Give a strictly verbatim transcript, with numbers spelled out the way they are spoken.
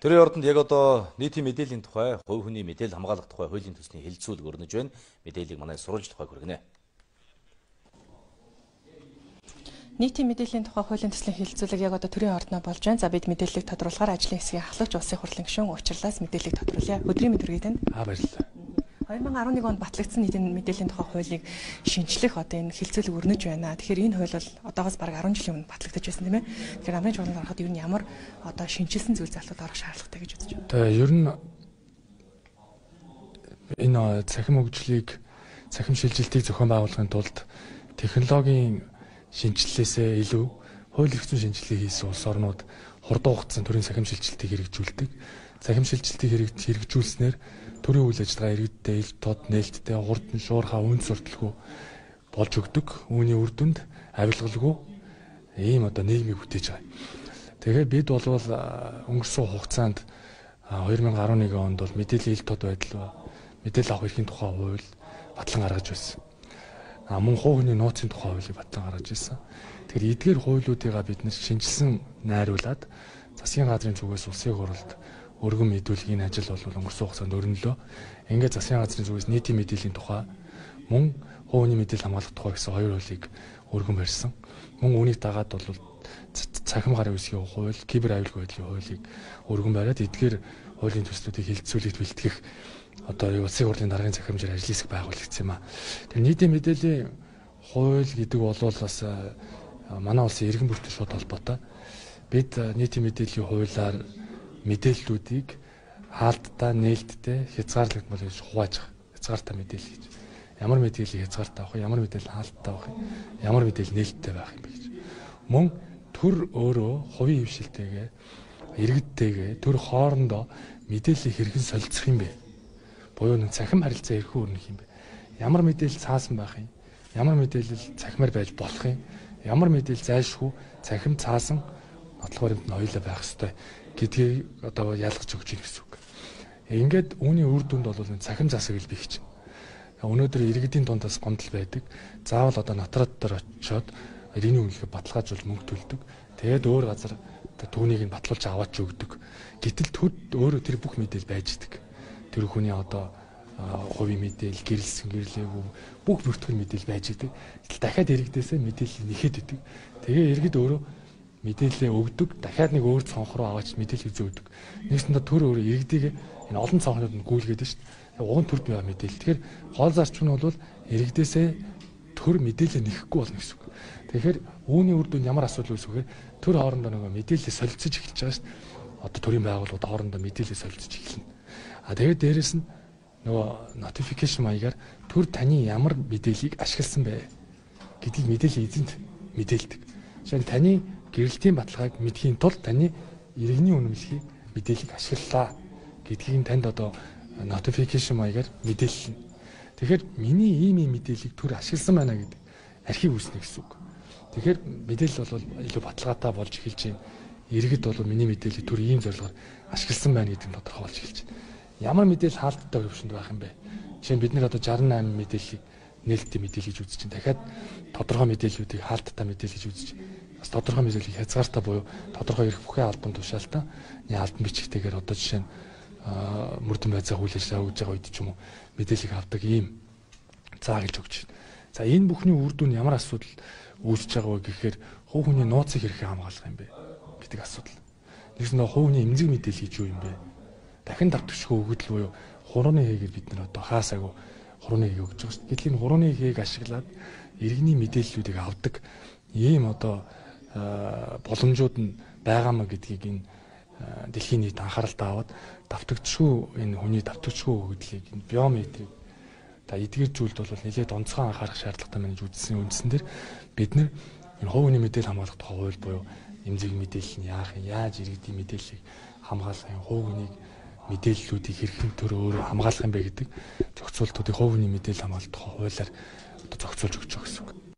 Төрийн ордонд яг одоо нийтийн мэдээллийн тухай, хувь хүний мэдээлэл хамгаалах тухай хуулийн төсний хэлэлцүүлэг өрнөж байна. Мэдээллийг манай сурвалж тухай хүргэнэ. Нийтийн мэдээллийн тухай хуулийн төслийн хэлэлцүүлэг яг одоо төрийн ордноо болж байна. За бид мэдээллийг тодруулахаар ажлын хэсгийн ахлагч улсын хурлын гишүүн уучлалаас мэдээллийг тодруулъя. Өдрийн мэнд хүргэе танд. Аа баярлалаа. две тысячи арван нэг онд батлагдсан нийтийн мэдээллийн тухай хуулийг шинжлэх одоо энэ хэлэлцүүлэг өрнөж байна. Тэгэхээр энэ хууль бол одоогоос бараг арван жилийн өмнө батлагдаж байсан тийм ээ. Тэгэхээр амрын чуулганд ороход ер нь ямар одоо шинжилсэн зүйл залтууд орох шаардлагатай гэж үзэж байна. Тэгээ ер нь энэ цахим хөгжлийг, цахим шилжилтийг зохион байгуулахын тулд технологийн шинжилэлээсээ илүү хууль эрх зүйн шинжилгээ хийсэн улс орнууд хурдан хугацаанд төрийн цахим шилжилтийг хэрэгжүүлдэг. Цахим шилжилтийг хэрэгжүүлснээр төрийн үйл ажиллагаа иргэдтэй ил тод нээлттэй хурдан шуурхай үн сурталгүй болж өгдөг. Үүний үр дүнд авилгалгүй ийм одоо нийгмийг бүтээж байгаа. Тэгэхээр бид бол өнгөрсөн хугацаанд две тысячи арван нэг онд бол мэдээллийн ил тод байдал, мэдээлэл авах эрхийн тухай хууль батлан гаргаж байсан. А мөн хувь хүний нууцын тухай хуулийг батлан гаргаж байсан. Тэгэхээр эдгээр хуулиудыг бид нэр шинжилсэн найруулад засгийн газрын зүгээс улсын хурлд өргөн мэдүүлэх энэ ажил бол өнгөрсөн хугацаанд өрнөлөө. Ингээд засгийн газрын зүгээс нийтийн мэдээллийн тухай мөн хувийн мэдээлэл хамгаалах тухай гэсэн хоёр хуулийг өргөн барьсан. Мөн үүнийг дагаад бол цахим гарын үсгийн хууль, кибер аюулгүй байдлын хуулийг өргөн бариад эдгээр хуулийн төслүүдийг хэлэлцүүлэгт бэлтгэх одоо улсын хурлын даргын захирамжаар ажлын хэсэг байгуулагдсан юм а. Тэр нийтийн мэдээллийн хууль гэдэг бол бас манай улсын иргэн бүртээ шууд холбоотой. Бид нийтийн мэдээллийн хуулиар мэдээллүүдийг хаалттай, нээлттэй, хязгаарлагдмал гэж хувааж байгаа. Хязгаартай мэдээлэл гэж. Ямар мэдээллийг хязгаартай авах, ямар мэдээлэл хаалттай авах, ямар мэдээлэл нээлттэй байх юм бэ гэж. Мөн төр өөрөө хувийн хвшилтэйгээ, иргэдтэйгээ төр хоорондоо мэдээллийг хэрхэн солилцох юм бэ? Буюу нэг цахим харилцаа хэрхэн өрнөх юм бэ? Ямар мэдээлэл цаасан байх юм? Ямар мэдээлэл цахимаар байж болох юм? Ямар мэдээлэл зайлшгүй, цахим цаасан нотлох баримт нь хоёулаа байх ёстой гэдгийг одоо ялгаж өгч ийн гэсэн үг. Ингээд үүний үр дүнд бол цахим засаг ил бий гэж байна. Өнөөдөр иргэдийн дундаас гомдол байдаг. Заавал одоо нотрод дээр очиод иргэний үнэлгээ баталгаажуул мөнгө төлдөг. Тэгээд өөр газар түүнийг нь батлуулж аваач өгдөг. Гэтэл төд өөрөө тэр бүх мэдээлэл байж идэг. Тэр хүний одоо хувийн мэдээлэл, гэрэлсэн гэрлээгүй бүх бүртгэл мэдээлэл байж идэг. Дахиад иргэдээсээ мэдээлэл нэхэд идэг. Тэгээ иргэд өөрөө мэдээлэлээ өгдөг, дахиад нэг өөр цонх руу аваач мэдээлэл зөөдөг. Нэгсэндээ төр өөрөө иргэдийг энэ олон цонхнууд нь гүйлгээд шүү дээ. Уган төрд байгаа мэдээлэл. Тэгэхээр гол зарчим нь бол иргэдээсээ төр мэдээлэл нэхэхгүй болно гэсэн үг. Тэгэхээр үүний үр дүнд ямар асуудал үүсвэхээр төр хоорондоо нөгөө мэдээлэл солилцож эхэлж байгаа шүү дээ. Одоо төрийн байгууллагууд хоорондоо мэдээлэл солилцож эхэлнэ. А тэгээд дээрэс нь нөгөө notification маягаар төр таны ямар мэдээллийг ашигласан бэ гэдгийг мэдээлэл эзэнт мэдээлдэг. Жишээ нь таны гэрэлтийн баталгааг мэдхийн тулд таны иргэний үнэмлэхийг мэдээллийг ашиглалаа гэдгийг танд одоо notification маягаар мэдээлнэ. Тэгэхээр миний ийм ийм мэдээллийг төр ашигласан байна гэдэг архив үүснэ гэсэн үг. Тэгэхээр мэдээлэл бол илүү баталгаатай болж эхэлж байна. Иргэд бол миний мэдээллийг төр ийм зорилгоор ашигласан байна гэдэг нь тодорхой болж эхэлж байна. Ямар мэдээлэл хаалттай хөвшөнд байх юм бэ? Жишээ нь бид нэр одоо шестьдесят восемь мэдээллийг нээлттэй мэдээлэл гэж үзэж чинь дахиад тодорхой мэдээллүүдийг хаалттай мэдээлэл гэж үзэж бас тодорхой мэдээллийг хязгаартай буюу тодорхой эрх бүхий албан тушаалтаа нэг албан бичигтэйгээр одоо жишээ нь мөрдөн байцаа үйл ажиллагаа хийж байгаа үед ч юм уу мэдээллийг авдаг ийм заа гэж өгч байна. За энэ бүхний үр дүн ямар асуудал үүсэж байгаа вэ гэхээр хувь хүний нууцыг хэрхэн хамгаалах юм бэ гэдэг асуудал. Нэгсэндээ хувь хүний эмзэг мэдээлэл гэж юу юм бэ? Дахин давтагчгүй өгөгдөл буюу хурууны хэгийг бид нар одоо хаасаагүй хурууны хэгийг өгч байгаа шүү дээ. Гэтэл энэ хурууны хэгийг ашиглаад иргэний мэдээллүүдийг авдаг ийм одоо боломжууд нь байгаамаа гэдгийг энэ дэлхийн нийт анхааралтай аваад давтагчгүй энэ хүний давтагчгүй өгөгдлийг энэ биометрик та эдгээр зүйлд бол нэлээд онцгой анхаарах шаардлагатай байна гэж үзсэн үндсэн дээр бид нэр энэ хувь хүний мэдээлэл хамгаалах тухай хууль буюу эмзэг мэдээлэл нь яах юм, яаж иргэдийн мэдээллийг хамгаалах юм, хувь хүнийг мэдээллүүдийг хэрхэн төр өөрөө хамгаалах юм бэ гэдэг зохицуултуудыг хувь хүний мэдээлэл хамгаалах тухай хуулиар одоо зохицуулж өгч байгаа гэсэн үг.